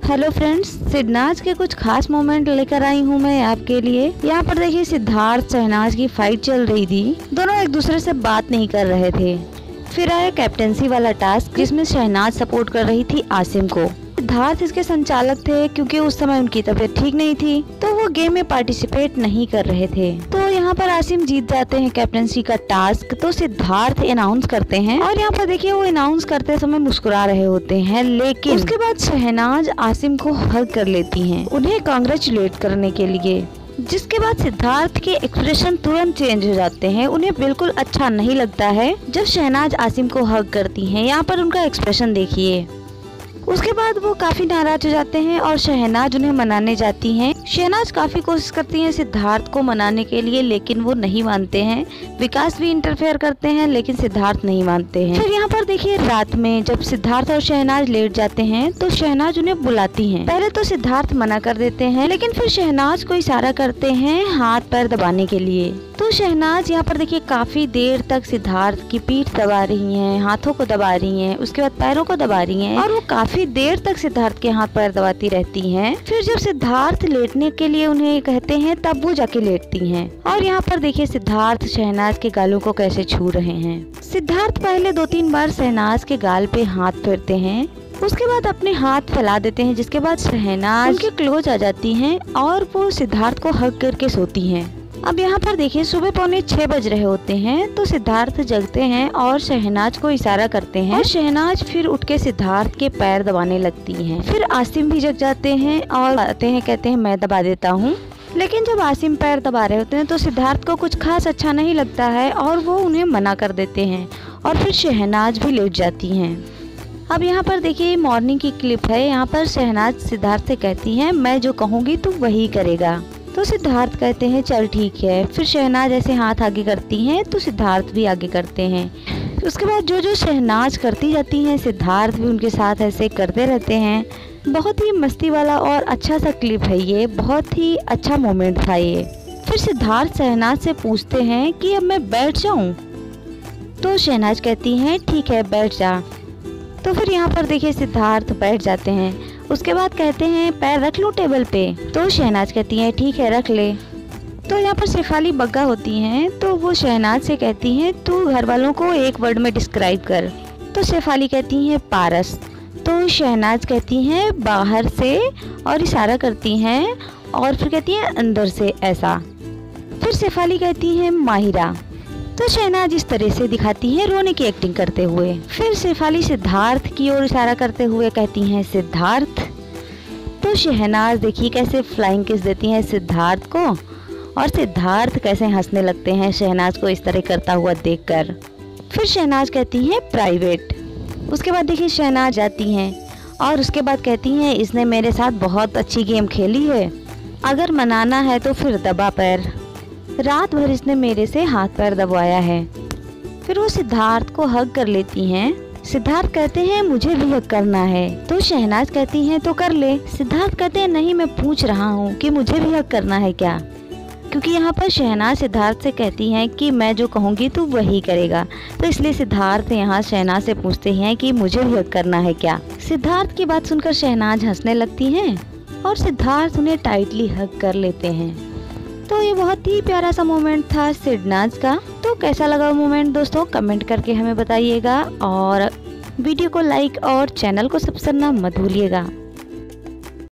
Hello friends, सिद्धनाज के कुछ खास मोमेंट लेकर आई हूँ मैं आपके लिए। यहाँ पर देखिए सिद्धार्थ शहनाज की फाइट चल रही थी। दोनों एक दूसरे से बात नहीं कर रहे थे। फिर आया कैप्टेंसी वाला टास्क जिसमें शहनाज सपोर्ट कर रही थी आसिम को। सिद्धार्थ इसके संचालक थे क्योंकि उस समय उनकी तबीयत ठीक नहीं थी, तो वो गेम में पार्टिसिपेट नहीं कर रहे थे। तो यहाँ पर आसिम जीत जाते हैं कैप्टेंसी का टास्क। तो सिद्धार्थ अनाउंस करते हैं और यहाँ पर देखिए वो अनाउंस करते समय मुस्कुरा रहे होते हैं, लेकिन उसके बाद शहनाज आसिम को हग कर लेती हैं उन्हें कांग्रेचुलेट करने के लिए। जिसके बाद सिद्धार्थ के एक्सप्रेशन तुरंत चेंज हो जाते हैं। उन्हें बिल्कुल अच्छा नहीं लगता है जब शहनाज आसिम को हग करती हैं। यहाँ पर उनका एक्सप्रेशन देखिए। उसके बाद वो काफी नाराज हो जाते हैं और शहनाज उन्हें मनाने जाती हैं। शहनाज काफी कोशिश करती हैं सिद्धार्थ को मनाने के लिए, लेकिन वो नहीं मानते हैं। विकास भी इंटरफेयर करते हैं लेकिन सिद्धार्थ नहीं मानते हैं। फिर यहाँ पर देखिए रात में जब सिद्धार्थ और शहनाज लेट जाते हैं तो शहनाज उन्हें बुलाती हैं। पहले तो सिद्धार्थ मना कर देते हैं, लेकिन फिर शहनाज को इशारा करते हैं हाथ पैर दबाने के लिए। तो शहनाज यहाँ पर देखिए काफी देर तक सिद्धार्थ की पीठ दबा रही हैं, हाथों को दबा रही हैं, उसके बाद पैरों को दबा रही हैं और वो काफी देर तक सिद्धार्थ के हाथ पैर दबाती रहती हैं। फिर जब सिद्धार्थ लेटने के लिए उन्हें कहते हैं तब वो जाके लेटती हैं। और यहाँ पर देखिए सिद्धार्थ शहनाज के गालों को कैसे छू रहे हैं। सिद्धार्थ पहले 2-3 बार शहनाज के गाल पे हाथ फेरते हैं, उसके बाद अपने हाथ फैला देते हैं। जिसके बाद शहनाज उनके क्लोज आ जाती हैं और वो सिद्धार्थ को हग करके सोती हैं। अब यहाँ पर देखिए सुबह 6:45 बज रहे होते हैं। तो सिद्धार्थ जगते हैं और शहनाज को इशारा करते हैं और शहनाज फिर उठ के सिद्धार्थ के पैर दबाने लगती हैं। फिर आसिम भी जग जाते हैं और आते हैं, कहते हैं मैं दबा देता हूँ। लेकिन जब आसिम पैर दबा रहे होते हैं तो सिद्धार्थ को कुछ खास अच्छा नहीं लगता है और वो उन्हें मना कर देते हैं और फिर शहनाज भी लेट जाती हैं। अब यहाँ पर देखिए मॉर्निंग की क्लिप है। यहाँ पर शहनाज सिद्धार्थ से कहती है मैं जो कहूँगी तू वही करेगा। तो सिद्धार्थ कहते हैं चल ठीक है। फिर शहनाज ऐसे हाथ आगे करती हैं तो सिद्धार्थ भी आगे करते हैं। उसके बाद जो जो शहनाज करती जाती हैं सिद्धार्थ भी उनके साथ ऐसे करते रहते हैं। बहुत ही मस्ती वाला और अच्छा सा क्लिप है ये, बहुत ही अच्छा मोमेंट था ये। फिर सिद्धार्थ शहनाज से पूछते हैं कि अब मैं बैठ जाऊं? तो शहनाज कहती हैं ठीक है बैठ जा। तो फिर यहाँ पर देखिए सिद्धार्थ बैठ जाते हैं। उसके बाद कहते हैं पैर रख लूं टेबल पे? तो शहनाज कहती है ठीक है रख ले। तो यहाँ पर शेफाली बग्गा होती हैं, तो वो शहनाज से कहती हैं तू घर वालों को एक वर्ड में डिस्क्राइब कर। तो शेफाली कहती हैं पारस। तो शहनाज कहती हैं बाहर से और इशारा करती हैं और फिर कहती हैं अंदर से ऐसा। फिर शेफाली कहती हैं माहिरा। तो शहनाज इस तरह से दिखाती है रोने की एक्टिंग करते हुए। फिर शेफाली सिद्धार्थ की ओर इशारा करते हुए कहती हैं सिद्धार्थ। तो शहनाज देखिए कैसे फ्लाइंग किस देती हैं सिद्धार्थ को और सिद्धार्थ कैसे हंसने लगते हैं शहनाज को इस तरह करता हुआ देखकर। फिर शहनाज कहती हैं प्राइवेट। उसके बाद देखिए शहनाज जाती हैं और उसके बाद कहती हैं इसने मेरे साथ बहुत अच्छी गेम खेली है, अगर मनाना है तो फिर दबा पैर, रात भर इसने मेरे से हाथ पैर दबाया है। फिर वो सिद्धार्थ को हग कर लेती हैं। सिद्धार्थ कहते हैं मुझे भी हग करना है। तो शहनाज कहती हैं तो कर ले। सिद्धार्थ कहते हैं नहीं मैं पूछ रहा हूँ कि मुझे भी हग करना है क्या, क्योंकि यहाँ पर शहनाज सिद्धार्थ से कहती हैं कि मैं जो कहूँगी तू वही करेगा। तो इसलिए सिद्धार्थ यहाँ शहनाज से पूछते हैं कि मुझे भी हग करना है क्या। सिद्धार्थ की बात सुनकर शहनाज हंसने लगती हैं और सिद्धार्थ उन्हें टाइटली हग कर लेते हैं। तो ये बहुत ही प्यारा सा मोमेंट था सिद्धनाज का। तो कैसा लगा मोमेंट दोस्तों कमेंट करके हमें बताइएगा और वीडियो को लाइक और चैनल को सब्सक्राइब करना मत भूलिएगा।